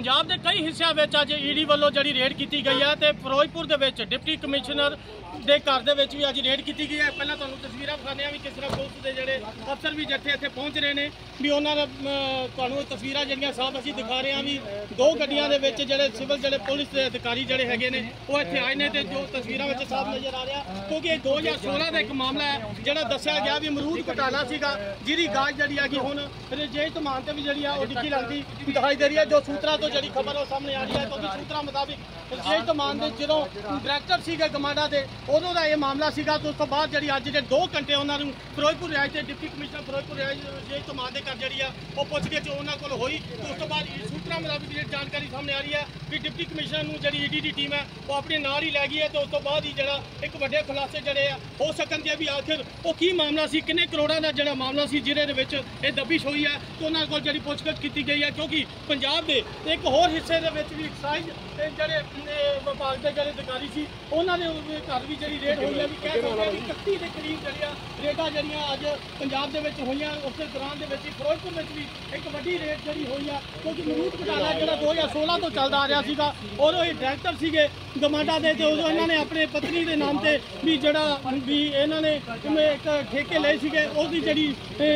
पंजाब के कई हिस्सों में अज ईडी वालों जी रेड की गई है तो फिरोजपुर के डिप्टी कमिश्नर के घर भी अज रेड की गई है। पहले तुहानूं तस्वीर विखाने भी किस तरह पुलिस के जोड़े अफसर भी जत्थे इत्थे पहुँच रहे हैं भी उन्होंने तुहानूं तस्वीर जिहड़ियां साफ असीं दिखा रहे हैं भी दो गड्डियां दे विच जिहड़े सिविल जिहड़े पुलिस के अधिकारी जिहड़े हैगे ने वो इत्थे आए ने ते जो तस्वीरां विच साफ नज़र आ रहा क्योंकि 2016 का एक मामला है जिहड़ा दस्सिया गया भी अमरूद घोटाला सीगा जिहदी गाज जिहड़ी हैगी हुण रजेश धमान ते भी जिहड़ी आ डिग्गी लगदी दिखाई दे रही है। जो सूत्रा तो जिहड़ी खबर वो सामने आ रही है क्योंकि सूत्रा मुताबिक रजेश धमान दे जदों डायरैक्टर सीगे गमाडा दे उदों दा ये मामला सीगा तो उस तो बाद जिहड़ी अज जे 2 घंटे उन्हां नूं फिरोजपुर रिहायश ते डिप्टी कमिश्नर फिरोजपुर रिहायश रजेश धमान दे घर जिहड़ी आ वो पुछगिछ उन्हां कोल होई तो उस तो बाद सूत्रा मुताबिक जिहड़ी जानकारी सामने आ रही है कि डिप्टी कमिश्नर नूं जिहड़ी ईडी दी टीम है वो अपने नाल ही लै गई है तो उस तो बाद ही जिहड़ा एक वड्डे खुलासे जिहड़े आ हो सकन दे भी आखिर वो की मामला सी किन्ने करोड़ां दा जिहड़ा मामला सी जिहदे दे विच ये दबिश होई है तो उन्हां कोल जिहड़ी पुछगिछ कीती गई है क्योंकि पंजाब दे एक होर हिस्से दे विच भी एक्साइज ते जिहड़े विभाग दे जिहड़े अधिकारी सी उन्हां दे घर भी जिहड़ी रेड होई है भी कह सकदे कि 31 दे करीब जिहड़ियां रेडां जिहड़ियां अज पंजाब दे विच होईयां उस दौरान दे विच फिरोजपुर विच भी एक वड्डी रेड जिहड़ी होई है क्योंकि अमरूद घोटाला जिहड़ा 2016 तो चलदा आ रहा सीगा और ये डायरैक्टर सीगे गमाडा दे ते उदों इन्हां ने अपने पत्नी दे नाम ते भी जिहड़ा भी इन्हां ने एक ठेके लए सीगे उसदी जिहड़ी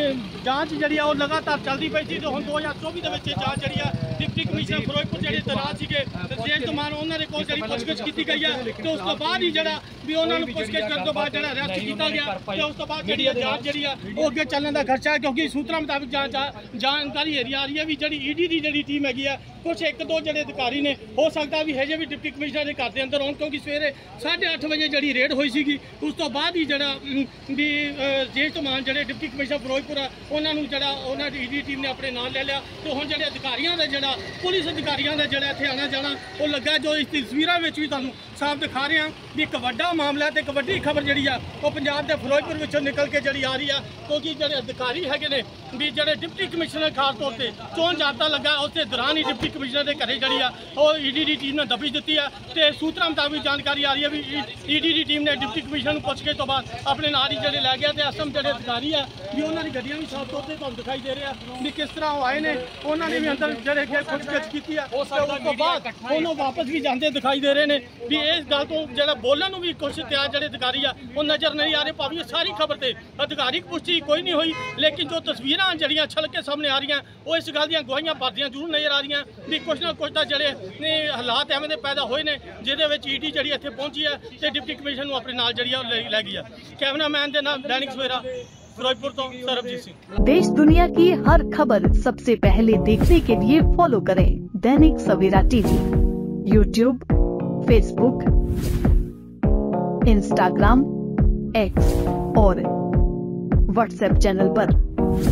जांच जिहड़ी आ वो लगातार चलदी पई सी ते हुण 2024 दे विच जांच जिहड़ी आ डिप्टी कमिश्नर फिरोजपुर जिहड़े तैनात सीगे रजेश धमान उन्हां दे कोल जिहड़ी पुछगिछ कीती गई है ते उस तो बाद ही जिहड़ा भी उन्हां नूं पुछगिछ करन तो बाद जिहड़ा अरेस्ट कीता गया ते उस तो बाद जिहड़ी जांच जिहड़ी आ वो अगे चलण दा खर्चा है क्योंकि सूत्रा मुताबिक जानकारी आ रही है भी जिहड़ी ईडी दी जिहड़ी टीम हैगी है कुछ एक दो जिहड़े अधिकारी ने हो सकता भी हजे भी डिप्टी कमिश्नर के घर के अंदर होण क्योंकि सवेरे 8:30 बजे जिहड़ी रेड हुई सीगी उस तो बाद ही जिहड़ा भी रजेश धमान जिहड़े डिप्टी कमिश्नर फिरोजपुर है उन्हां नूं जिहड़ा उन्हां दी ईडी टीम ने अपने नाल ले लिया तो हुण जिहड़े अधिकारियों का जिहड़ा पुलिस अधिकारियों का जिहड़ा इत्थे आना जाना वो लगा जो इस तस्वीरां विच भी तुहानूं साफ दिखा रहे हैं भी एक वड्डा मामला है तो एक वड्डी खबर जिहड़ी आ वो पंजाब के फिरोजपुर विचों निकल के जिहड़ी आ रही है क्योंकि जिहड़े अधिकारी हैगे ने भी जिहड़े डिप्टी कमिश्नर खास तौर पर चोण जाब्ता लगा उस दौरान ही डिप्टी कमिश्नर के घरे जिहड़ी आ वो ईडी दी टीम ने दबिश दी है तो सूत्रा मुताबिक जानकारी आ रही है भी ईडी दी टीम ने डिप्टी कमिश्नर को पुछ के तो बाद अपने नाल ही जिहड़े लै गया तो असम जिहड़े अधिकारी है भी उन्हां दी गड्डियां भी साफ तौर पर तुहानूं दिखाई दे रहे हैं भी किस तरह वो आए ने उन्होंने भी अंदर जिहड़े पुछगिछ कीती है उस तो बाद उन्होंने वापस भी जाते दिखाई दे रहे हैं भी इस गल तो जिहड़ा बोलण नूं भी कुछ तैयार जिहड़े अधिकारी आ वो नज़र नहीं आ रहे भावें सारी खबर से अधिकारिक पुष्टि कोई नहीं हुई लेकिन जो तस्वीरां जिहड़ियां छल के सामने आ रही वो इस गल दी गवाहियां भरदियां जरूर नज़र आ रही भी कुछ ना कुछ तो जिहड़े हालात एवें दे पैदा होए ने जिहदे विच ईडी जिहड़ी इत्थे पहुंची है तो डिप्टी कमिश्नर नूं अपने नाल जिहड़ी लै गई है। कैमरामैन दे नाम दैनिक सवेरा फिरोजपुर तो सरबजीत सिंह। देश दुनिया की हर खबर सबसे पहले देखने के लिए फॉलो करें Dainik Savera TV, YouTube, Facebook, Instagram, X और व्हाट्सएप चैनल पर।